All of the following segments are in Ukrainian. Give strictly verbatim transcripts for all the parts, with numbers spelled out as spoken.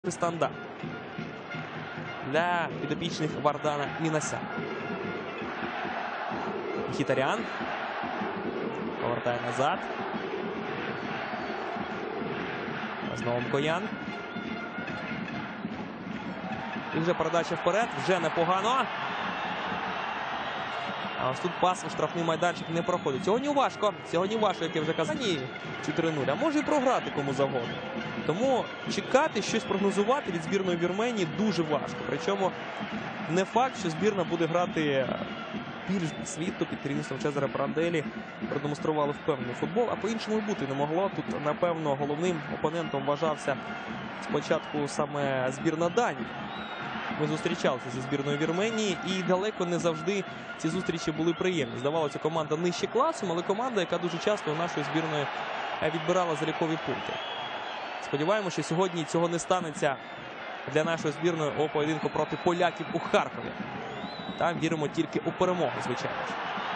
Стандарт для підопічних Вардана Мінасяна. Мхітарян повертає назад. Знову Мкоян. І вже передача вперед. Вже непогано. А ось тут пас у штрафний майданчик не проходить. Сьогодні важко. Сьогодні важко, як я вже казав. чотири нуль. А може і програти кому завгодно. Тому чекати, щось прогнозувати від збірної Вірменії дуже важко. Причому не факт, що збірна буде грати більш світу під керівництвом Чезаре Пранделі. Продемонстрували впевнений футбол, а по-іншому бути не могло. Тут, напевно, головним опонентом вважався спочатку саме збірна Данії. Ми зустрічалися зі збірною Вірменії і далеко не завжди ці зустрічі були приємні. Здавалося, команда нижче класом, але команда, яка дуже часто у нашої збірної відбирала залікові пункти. Сподіваємося, що сьогодні цього не станеться для нашої збірної у поєдинку проти поляків у Харкові. Там віримо тільки у перемогу, звичайно ж.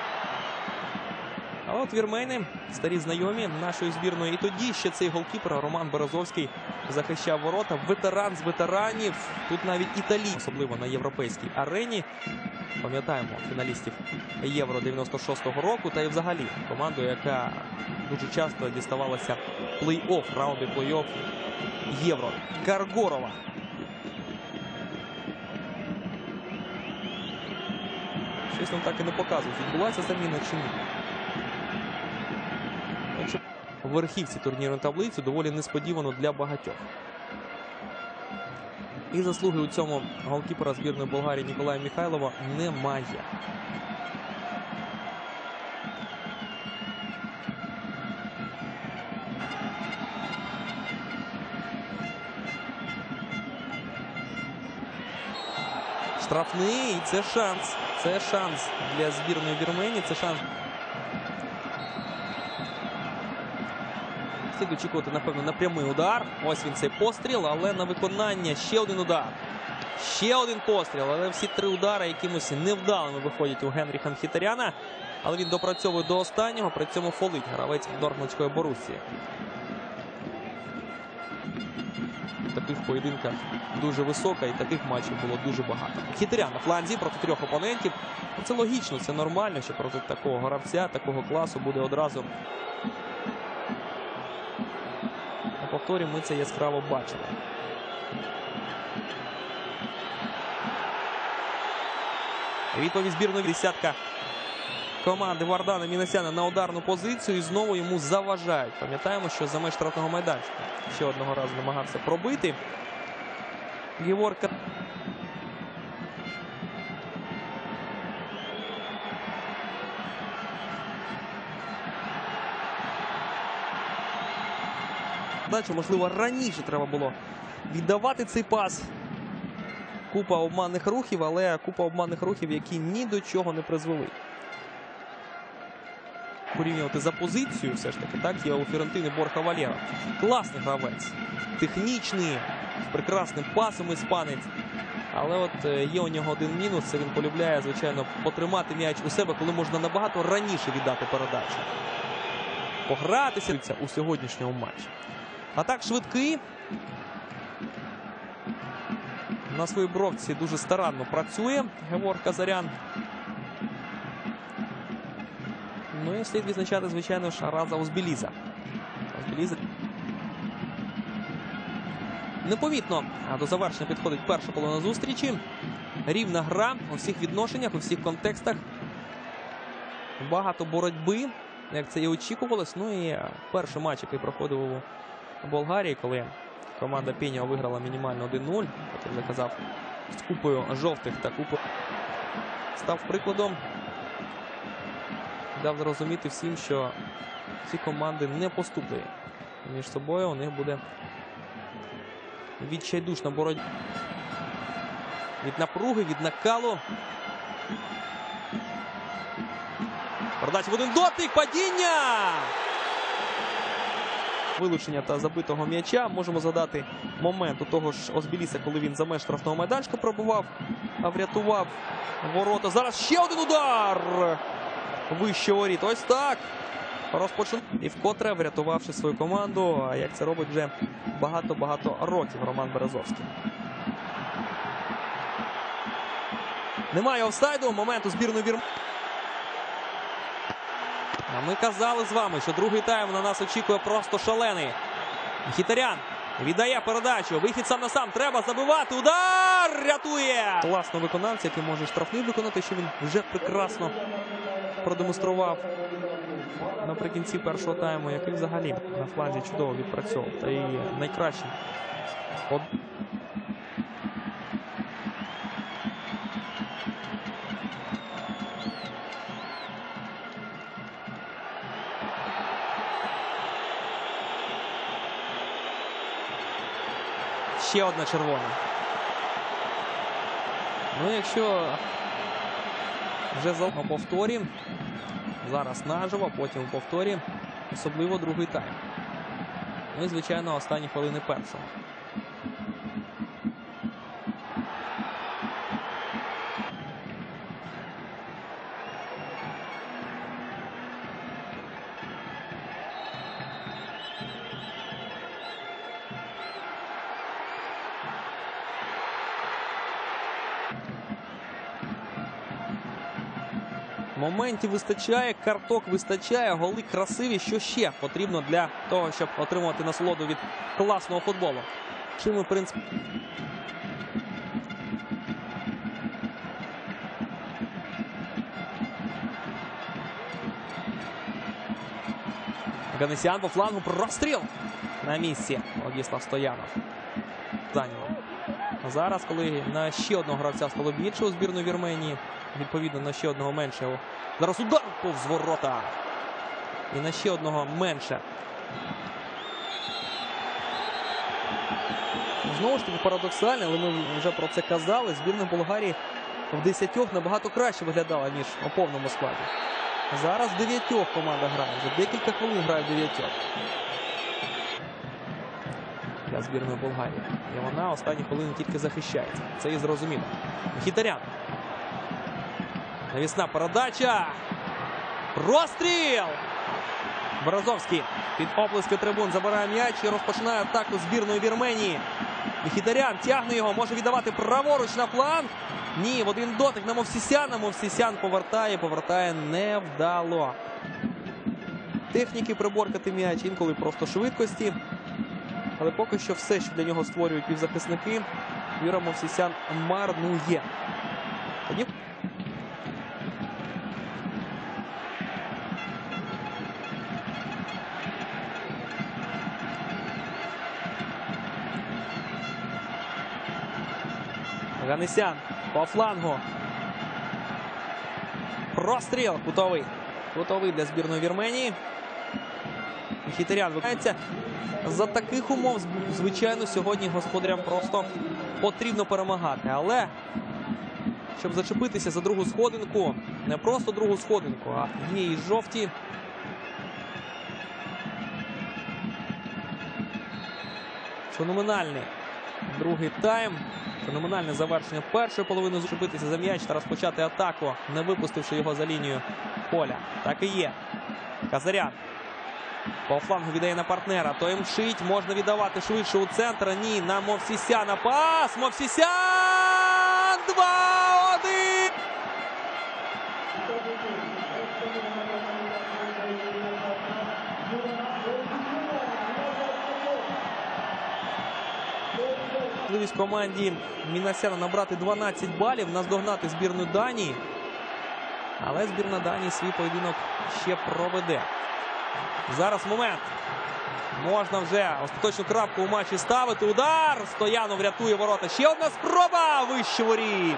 А от вірмени, старі знайомі нашої збірної. І тоді ще цей голкіпер Роман Березовський захищав ворота. Ветеран з ветеранів. Тут навіть італійці, особливо на європейській арені. Пам'ятаємо фіналістів Євро дев'яносто шостого року. Та й взагалі команду, яка дуже часто діставалася плей-офф, раунди плей-офф Євро. Каргорова. Щось нам так і не показують. Відбулася заміна чи ні. В верхівці турнірної таблиці доволі несподівано для багатьох. І заслуги у цьому голкіпера збірної Болгарії Ніколая Михайлова немає. Штрафний. Це шанс. Це шанс для збірної Вірменії. Це шанс. Слід очікувати, напевно, на прямий удар. Ось він, цей постріл, але на виконання ще один удар. Ще один постріл, але всі три удари якимось невдалими виходять у Генріха Мхітаряна. Але він допрацьовує до останнього, при цьому фолить гравець Дортмундської Боруссії. Таких поєдинках дуже висока і таких матчів було дуже багато. Мхітарян на фланзі проти трьох опонентів. Це логічно, це нормально, що проти такого гравця, такого класу буде одразу... На повторі ми це яскраво бачили. Відповідь збірної десятка команди Вардана Мінасяна на ударну позицію. І знову йому заважають. Пам'ятаємо, що за меж штрафного майданчика ще одного разу намагався пробити. Геворка. Можливо, раніше треба було віддавати цей пас. Купа обманних рухів, але купа обманних рухів, які ні до чого не призвели. Порівнювати за позицію, все ж таки, так, є у Фіорентини Борха Валєра. Класний гравець. Технічний, з прекрасним пасом іспанець. Але от є у нього один мінус, це він полюбляє, звичайно, потримати м'яч у себе, коли можна набагато раніше віддати передачу. Погратися у сьогоднішньому матчі. А так, швидкий. На своїй бровці дуже старанно працює Гевор Казарян. Ну і слід відзначати, звичайно, Шараза Узбіліза. Узбіліза. Непомітно до завершення підходить перша половина зустрічі. Рівна гра у всіх відношеннях, у всіх контекстах. Багато боротьби, як це і очікувалось. Ну і перший матч, який проходив у Болгарії, коли команда Пєніо виграла мінімально один нуль, як я казав, з купою жовтих та купою, став прикладом. Дав зрозуміти всім, що ці команди не поступлені між собою. У них буде відчайдушна боротьба. Від напруги, від накалу. Передача в один дотик, падіння! Вилучення та забитого м'яча. Можемо згадати момент у того ж Озбіліса, коли він за меж штрафного майданчика пробував, а врятував ворота. Зараз ще один удар! Вище воріт. Ось так. розпочав і вкотре врятувавши свою команду, як це робить вже багато-багато років Роман Березовський. Немає офсайду, момент у збірної Вірменії. А ми казали з вами, що другий тайм на нас очікує просто шалений. Мхітарян віддає передачу, вихід сам на сам, треба забивати, удар, рятує! Класно виконавця, який може штрафний виконати, що він вже прекрасно продемонстрував наприкінці першого тайму, який взагалі на фланзі чудово відпрацьовував. Та і найкращий. От... Ще одна червона. Ну, якщо вже за у повторі, зараз наживо, потім у повторі, особливо другий тайм. Ну і, звичайно, останні хвилини першого. Моментів вистачає, карток вистачає, голи красиві. Що ще потрібно для того, щоб отримувати насолоду від класного футболу? Чим ми, в принципі... Ганесян по флангу, простріл на місці. Владислав Стоянов. Зайняло. Зараз, коли на ще одного гравця стало більше у збірної Вірменії, відповідно на ще одного менше. Зараз удар повз ворота. І на ще одного менше. Знову ж таки парадоксально, але ми вже про це казали. Збірна Болгарії в десятьох набагато краще виглядала, ніж у повному складі. Зараз в дев'ятьох команда грає. Вже декілька хвилин грає в дев'ятьох. Для збірної Болгарії. І вона останні хвилини тільки захищається. Це і зрозуміло. Мхітарян. Навісна передача. Простріл! Березовський під оплески трибун забирає м'яч і розпочинає атаку збірної Вірменії. Мхітарян тягне його, може віддавати праворуч на фланг. Ні, в один дотик на Мовсісяна. Мовсісян повертає, повертає невдало. Техніки приборкати м'яч, інколи просто швидкості. Але поки що все, що для нього створюють півзахисники, Юра Мовсісян марнує. Тоді... Ганесян по флангу. Простріл кутовий. Кутовий для збірної Вірменії. Мхітарян виконується. За таких умов, звичайно, сьогодні господарям просто потрібно перемагати. Але, щоб зачепитися за другу сходинку, не просто другу сходинку, а є і жовті. Феноменальний другий тайм. Феноменальне завершення першої половини. Зачепитися за м'яч та розпочати атаку, не випустивши його за лінію поля. Так і є. Казарян. По флангу віддає на партнера. Той мчить. Можна віддавати швидше у центр. Ні, на Мовсісяна. Пас! Мовсісян! два один! Можливість команді Мінасяна набрати дванадцять балів, наздогнати збірну Данії. Але збірна Данії свій поєдинок ще проведе. Зараз момент. Можна вже остаточну крапку у матчі ставити. Удар! Стоянов рятує ворота. Ще одна спроба! Вище воріт.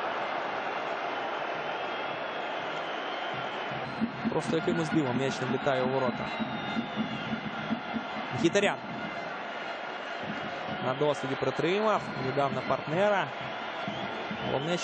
Просто якимось дивом м'яч не влітає у ворота. Мхітарян. На досліді притримав. Віддав на партнера. Головне,